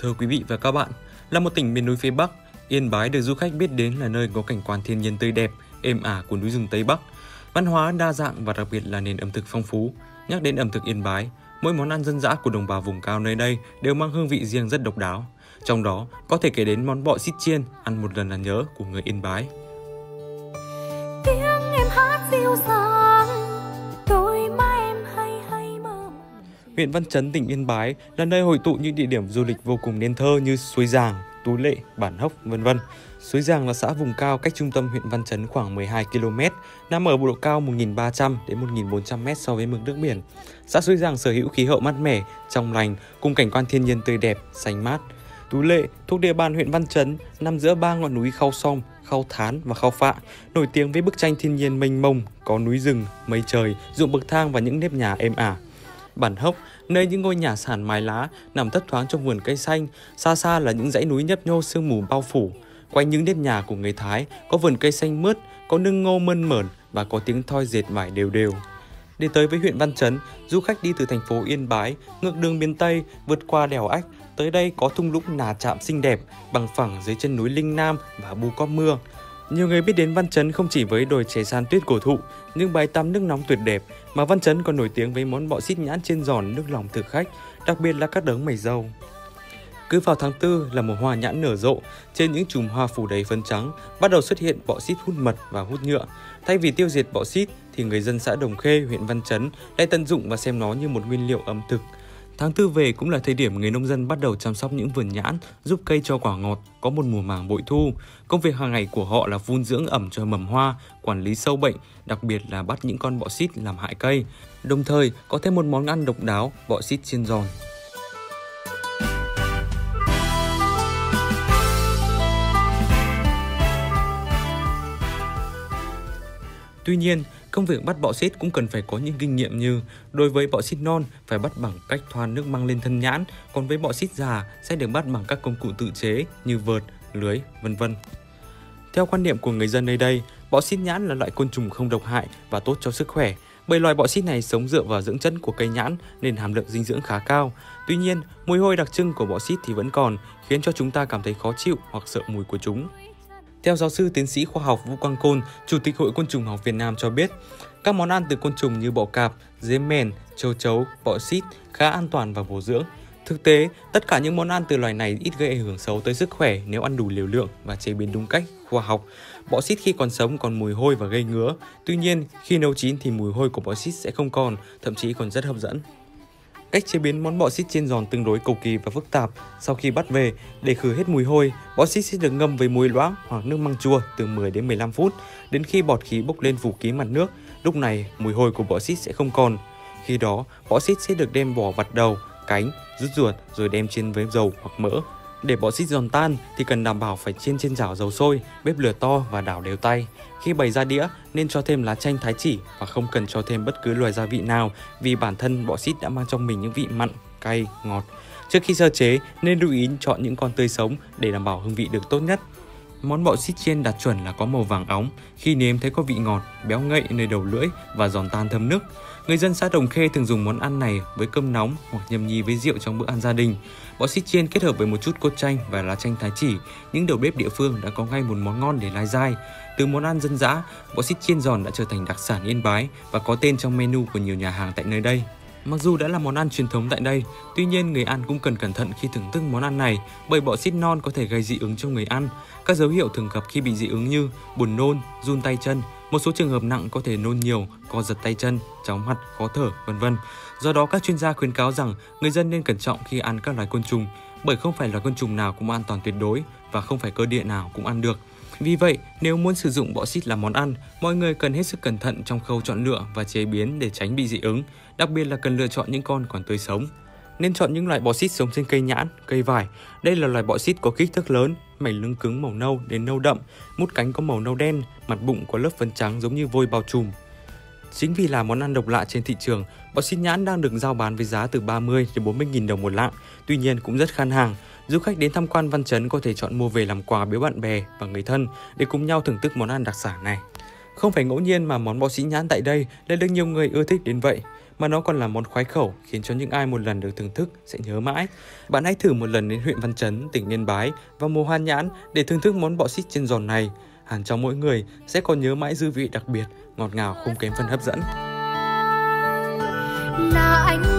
Thưa quý vị và các bạn, là một tỉnh miền núi phía Bắc, Yên Bái được du khách biết đến là nơi có cảnh quan thiên nhiên tươi đẹp, êm ả của núi rừng Tây Bắc. Văn hóa đa dạng và đặc biệt là nền ẩm thực phong phú. Nhắc đến ẩm thực Yên Bái, mỗi món ăn dân dã của đồng bào vùng cao nơi đây đều mang hương vị riêng rất độc đáo. Trong đó, có thể kể đến món bọ xít chiên, ăn một lần là nhớ của người Yên Bái. Tiếng em hát dịu dàng, đôi má em hay mơ. Huyện Văn Chấn, tỉnh Yên Bái là nơi hội tụ những địa điểm du lịch vô cùng nên thơ như Suối Giàng, Tú Lệ, Bản Hốc, v.v. Suối Giàng là xã vùng cao cách trung tâm huyện Văn Chấn khoảng 12 km, nằm ở độ cao 1.300 đến 1.400 m so với mực nước biển. Xã Suối Giàng sở hữu khí hậu mát mẻ, trong lành cùng cảnh quan thiên nhiên tươi đẹp, xanh mát. Tú Lệ thuộc địa bàn huyện Văn Chấn, nằm giữa ba ngọn núi Khao Som, Khao Thán và Khao Phạ, nổi tiếng với bức tranh thiên nhiên mênh mông, có núi rừng, mây trời, ruộng bậc thang và những nếp nhà êm ả. Bản Hốc, nơi những ngôi nhà sàn mái lá nằm thấp thoáng trong vườn cây xanh, xa xa là những dãy núi nhấp nhô sương mù bao phủ. Quanh những nếp nhà của người Thái có vườn cây xanh mướt, có nương ngô mơn mởn và có tiếng thoi dệt vải đều đều. Để tới với huyện Văn Chấn, du khách đi từ thành phố Yên Bái, ngược đường miền Tây, vượt qua đèo Ách, tới đây có thung lũng Nà Trạm xinh đẹp, bằng phẳng dưới chân núi Linh Nam và Bu Cóp Mưa. Nhiều người biết đến Văn Chấn không chỉ với đồi chè san tuyết cổ thụ, những bãi tắm nước nóng tuyệt đẹp, mà Văn Chấn còn nổi tiếng với món bọ xít nhãn chiên giòn nước lòng thực khách, đặc biệt là các đấng mày râu. Cứ vào tháng 4 là mùa hoa nhãn nở rộ, trên những chùm hoa phủ đầy phấn trắng bắt đầu xuất hiện bọ xít hút mật và hút nhựa. Thay vì tiêu diệt bọ xít thì người dân xã Đồng Khê, huyện Văn Chấn lại tận dụng và xem nó như một nguyên liệu ẩm thực. Tháng 4 về cũng là thời điểm người nông dân bắt đầu chăm sóc những vườn nhãn, giúp cây cho quả ngọt, có một mùa màng bội thu. Công việc hàng ngày của họ là vun dưỡng ẩm cho mầm hoa, quản lý sâu bệnh, đặc biệt là bắt những con bọ xít làm hại cây. Đồng thời có thêm một món ăn độc đáo, bọ xít chiên giòn. Tuy nhiên, công việc bắt bọ xít cũng cần phải có những kinh nghiệm như đối với bọ xít non phải bắt bằng cách thoa nước măng lên thân nhãn, còn với bọ xít già sẽ được bắt bằng các công cụ tự chế như vợt, lưới, v.v. Theo quan niệm của người dân nơi đây, bọ xít nhãn là loại côn trùng không độc hại và tốt cho sức khỏe. Bởi loài bọ xít này sống dựa vào dưỡng chất của cây nhãn nên hàm lượng dinh dưỡng khá cao. Tuy nhiên, mùi hôi đặc trưng của bọ xít thì vẫn còn, khiến cho chúng ta cảm thấy khó chịu hoặc sợ mùi của chúng. Theo giáo sư tiến sĩ khoa học Vũ Quang Côn, Chủ tịch Hội Côn trùng học Việt Nam cho biết, các món ăn từ côn trùng như bọ cạp, dế mèn, châu chấu, bọ xít khá an toàn và bổ dưỡng. Thực tế, tất cả những món ăn từ loài này ít gây ảnh hưởng xấu tới sức khỏe nếu ăn đủ liều lượng và chế biến đúng cách, khoa học. Bọ xít khi còn sống còn mùi hôi và gây ngứa. Tuy nhiên, khi nấu chín thì mùi hôi của bọ xít sẽ không còn, thậm chí còn rất hấp dẫn. Cách chế biến món bọ xít chiên giòn tương đối cầu kỳ và phức tạp. Sau khi bắt về, để khử hết mùi hôi, bọ xít sẽ được ngâm với muối loãng hoặc nước măng chua từ 10 đến 15 phút, đến khi bọt khí bốc lên phủ kín mặt nước. Lúc này, mùi hôi của bọ xít sẽ không còn. Khi đó, bọ xít sẽ được đem vỏ vặt đầu, cánh, rút ruột rồi đem chiên với dầu hoặc mỡ. Để bọ xít giòn tan thì cần đảm bảo phải chiên trên chảo dầu sôi, bếp lửa to và đảo đều tay. Khi bày ra đĩa nên cho thêm lá chanh thái chỉ và không cần cho thêm bất cứ loại gia vị nào vì bản thân bọ xít đã mang trong mình những vị mặn, cay, ngọt. Trước khi sơ chế nên lưu ý chọn những con tươi sống để đảm bảo hương vị được tốt nhất. Món bọ xít chiên đạt chuẩn là có màu vàng óng, khi nếm thấy có vị ngọt, béo ngậy nơi đầu lưỡi và giòn tan thơm nức. Người dân xã Đồng Khê thường dùng món ăn này với cơm nóng hoặc nhâm nhi với rượu trong bữa ăn gia đình. Bọ xít chiên kết hợp với một chút cốt chanh và lá chanh thái chỉ, những đầu bếp địa phương đã có ngay một món ngon để lai dai. Từ món ăn dân dã, bọ xít chiên giòn đã trở thành đặc sản Yên Bái và có tên trong menu của nhiều nhà hàng tại nơi đây. Mặc dù đã là món ăn truyền thống tại đây, tuy nhiên người ăn cũng cần cẩn thận khi thưởng thức món ăn này bởi bọ xít non có thể gây dị ứng cho người ăn. Các dấu hiệu thường gặp khi bị dị ứng như buồn nôn, run tay chân, một số trường hợp nặng có thể nôn nhiều, co giật tay chân, chóng mặt, khó thở, v.v. Do đó các chuyên gia khuyến cáo rằng người dân nên cẩn trọng khi ăn các loài côn trùng, bởi không phải loài côn trùng nào cũng an toàn tuyệt đối và không phải cơ địa nào cũng ăn được. Vì vậy, nếu muốn sử dụng bọ xít làm món ăn, mọi người cần hết sức cẩn thận trong khâu chọn lựa và chế biến để tránh bị dị ứng, đặc biệt là cần lựa chọn những con còn tươi sống. Nên chọn những loại bọ xít sống trên cây nhãn, cây vải. Đây là loài bọ xít có kích thước lớn, mảnh lưng cứng màu nâu đến nâu đậm, mút cánh có màu nâu đen, mặt bụng có lớp phấn trắng giống như vôi bao trùm. Chính vì là món ăn độc lạ trên thị trường, bọ xít nhãn đang được rao bán với giá từ 30 đến 40.000 đồng một lạng, tuy nhiên cũng rất khan hàng. Du khách đến tham quan Văn Chấn có thể chọn mua về làm quà biếu bạn bè và người thân để cùng nhau thưởng thức món ăn đặc sản này. Không phải ngẫu nhiên mà món bọ xít nhãn tại đây lại được nhiều người ưa thích đến vậy. mà nó còn là món khoái khẩu khiến cho những ai một lần được thưởng thức sẽ nhớ mãi. Bạn hãy thử một lần đến huyện Văn Chấn, tỉnh Yên Bái vào mùa hoa nhãn để thưởng thức món bọ xít chiên giòn này. Hẳn trong mỗi người sẽ còn nhớ mãi dư vị đặc biệt, ngọt ngào không kém phần hấp dẫn. Là anh